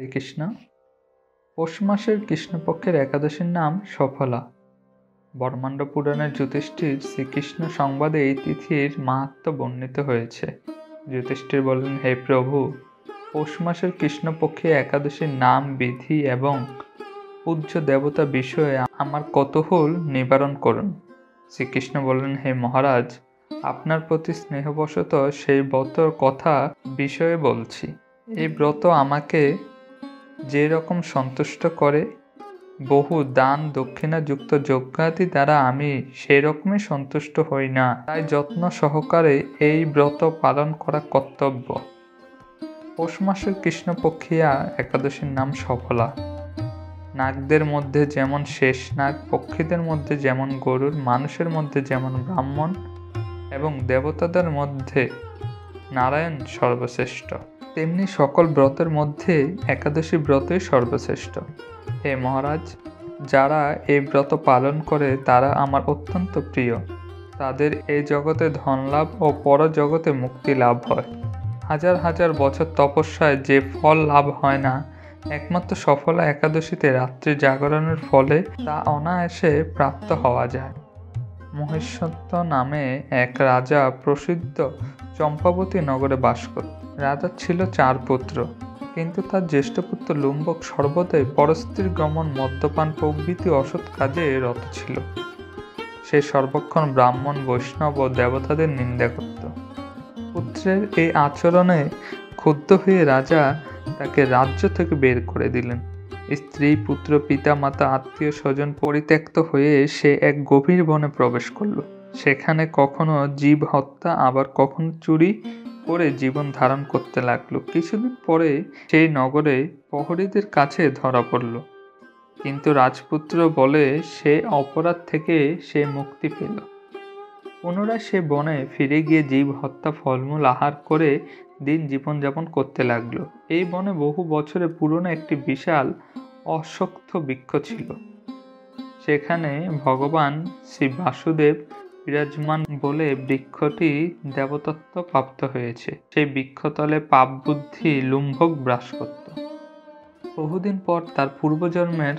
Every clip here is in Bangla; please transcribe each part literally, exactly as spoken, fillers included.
কৃষ্ণ। পৌষ মাসের কৃষ্ণপক্ষের একাদশীর নাম সফলা। ব্রহ্মাণ্ড পুরাণের যুধিষ্ঠির শ্রীকৃষ্ণ সংবাদে এই তিথির মাহাত্ম্য বর্ণিত হয়েছে। যুধিষ্ঠির বলেন, হে প্রভু, পৌষ মাসের কৃষ্ণপক্ষে একাদশীর নাম, বিধি এবং পূজ্য দেবতা বিষয়ে আমার কৌতূহল নিবারণ করুন। শ্রীকৃষ্ণ বললেন, হে মহারাজ, আপনার প্রতি স্নেহবশত সেই ব্রতর কথা বিষয়ে বলছি। এই ব্রত আমাকে যে রকম সন্তুষ্ট করে, বহু দান দক্ষিণা যুক্ত যজ্ঞাদি দ্বারা আমি সেই রকমই সন্তুষ্ট হই না। তাই যত্ন সহকারে এই ব্রত পালন করা কর্তব্য। পৌষ মাসের কৃষ্ণপক্ষিয়া একাদশীর নাম সফলা। নাগদের মধ্যে যেমন শেষ নাগ, পক্ষীদের মধ্যে যেমন গরুর, মানুষের মধ্যে যেমন ব্রাহ্মণ এবং দেবতাদের মধ্যে নারায়ণ সর্বশ্রেষ্ঠ, তেমনি সকল ব্রতের মধ্যে একাদশী ব্রতই সর্বশ্রেষ্ঠ। হে মহারাজ, যারা এই ব্রত পালন করে তারা আমার অত্যন্ত প্রিয়। তাদের এই জগতে ধনলাভ ও পরজগতে মুক্তি লাভ হয়। হাজার হাজার বছর তপস্যায় যে ফল লাভ হয় না, একমাত্র সফলা একাদশীতে রাত্রি জাগরণের ফলে তা অনায়াসে প্রাপ্ত হওয়া যায়। মহেশ্বর নামে এক রাজা প্রসিদ্ধ চম্পাবতী নগরে বাস করত। রাজার ছিল চার পুত্র, কিন্তু তার জ্যেষ্ঠ পুত্র লুম্বক সর্বদাই পরস্ত্রীর গমন, মদ্যপান প্রভৃতি অসৎ কাজে রত ছিল। সে সর্বক্ষণ ব্রাহ্মণ, বৈষ্ণব ও দেবতাদের নিন্দা করত। পুত্রের এই আচরণে ক্ষুব্ধ হয়ে রাজা তাকে রাজ্য থেকে বের করে দিলেন। স্ত্রী, পুত্র, পিতা মাতা, আত্মীয় স্বজন পরিত্যক্ত হয়ে সে এক গভীর বনে প্রবেশ করল। সেখানে কখনো জীব হত্যা, আবার কখনো চুরি করে জীবন ধারণ করতে লাগলো। কিছুদিন পরে সেই নগরে প্রহরীদের কাছে ধরা পড়ল, কিন্তু রাজপুত্র বলে সে অপরাধ থেকে সে মুক্তি পেল। পুনরায় সে বনে ফিরে গিয়ে জীব হত্যা, ফলমূল আহার করে দিন জীবনযাপন করতে লাগলো। এই বনে বহু বছরের পুরনো একটি বিশাল অশ্বত্থ বৃক্ষ ছিল। সেখানে ভগবান শ্রী বাসুদেব বিরাজমান বলে বৃক্ষটি দেবতত্ত্ব প্রাপ্ত হয়েছে। সেই বৃক্ষতলে পাপ বুদ্ধি লুম্ভক বাস করত। বহুদিন পর তার পূর্বজন্মের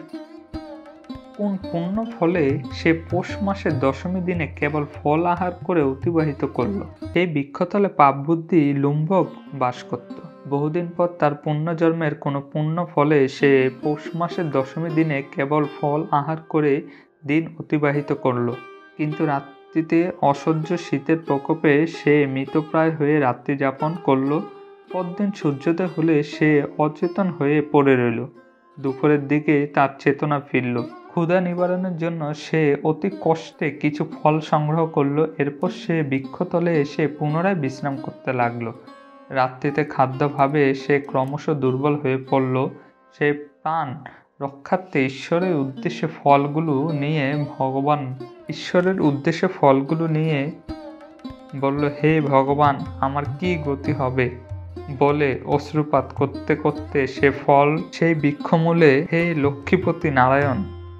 কোন পুণ্য ফলে সে পৌষ মাসের দশমী দিনে কেবল ফল আহার করে অতিবাহিত করল। সেই বৃক্ষতলে পাপ বুদ্ধি লুম্ভক বাস করত। বহুদিন পর তার পুণ্যজন্মের কোনো পুণ্য ফলে সে পৌষ মাসের দশমী দিনে কেবল ফল আহার করে দিন অতিবাহিত করল, কিন্তু রাত্রিতে অসহ্য শীতের প্রকোপে সে মৃতপ্রায় হয়ে রাত্রি যাপন করল। পরদিন সূর্যোদয় হলে সে অচেতন হয়ে পড়ে রইল। দুপুরের দিকে তার চেতনা ফিরল। ক্ষুধা নিবারণের জন্য সে অতি কষ্টে কিছু ফল সংগ্রহ করল। এরপর সে বৃক্ষতলে এসে পুনরায় বিশ্রাম করতে লাগলো। রাত্রিতে খাদ্যভাবে সে ক্রমশ দুর্বল হয়ে পড়ল। সে প্রাণ রক্ষার্থে ঈশ্বরের উদ্দেশ্যে ফলগুলো নিয়ে ভগবান ঈশ্বরের উদ্দেশ্যে ফলগুলো নিয়ে বলল, হে ভগবান, আমার কি গতি হবে বলে অশ্রুপাত করতে করতে সে ফল সেই বৃক্ষমূলে, হে লক্ষ্মীপতি নারায়ণ,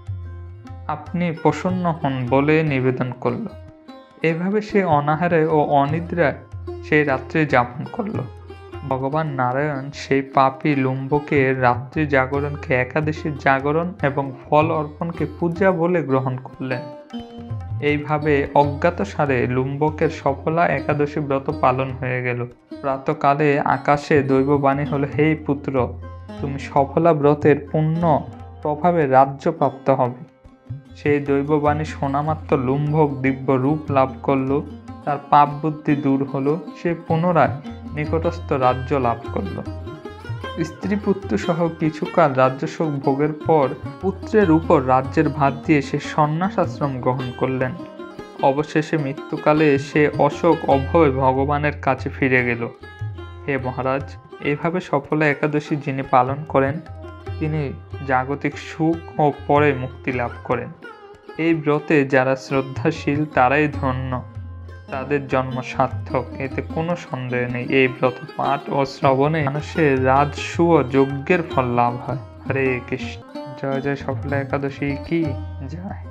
আপনি প্রসন্ন হন বলে নিবেদন করল। এভাবে সে অনাহারে ও অনিদ্রায় সেই রাত্রি যাপন করল। ভগবান নারায়ণ সেই পাপী লুম্বকের রাত্রি জাগরণকে একাদশীর জাগরণ এবং ফল অর্পণকে পূজা বলে গ্রহণ করলেন। এইভাবে অজ্ঞাতসারে লুম্বকের সফলা একাদশী ব্রত পালন হয়ে গেল। প্রাতকালে আকাশে দৈববাণী হলো, হে পুত্র, তুমি সফলা ব্রতের পুণ্য প্রভাবে রাজ্য প্রাপ্ত হবে। সেই দৈববাণী শোনামাত্র লুম্বক দিব্য রূপ লাভ করল। তার পাপ বুদ্ধি দূর হলো। সে পুনরায় নিকটস্থ রাজ্য লাভ করল। স্ত্রী পুত্র সহ কিছুকাল রাজ্যসুখ ভোগের পর পুত্রের উপর রাজ্যের ভার দিয়ে সে সন্ন্যাস আশ্রম গ্রহণ করলেন। অবশেষে মৃত্যুকালে সে অশোক অভয় ভগবানের কাছে ফিরে গেল। হে মহারাজ, এভাবে সফলা একাদশী যিনি পালন করেন তিনি জাগতিক সুখ ও পরে মুক্তি লাভ করেন। এই ব্রতে যারা শ্রদ্ধাশীল তারাই ধন্য, তাদের জন্ম সার্থক, এতে কোনো সন্দেহ নেই। এই ব্রত পাঠ ও শ্রবণে মানুষের রাজসূ ও যজ্ঞের ফল লাভ হয়। হরে কৃষ্ণ। জয় জয় সফলা একাদশী কি জয়।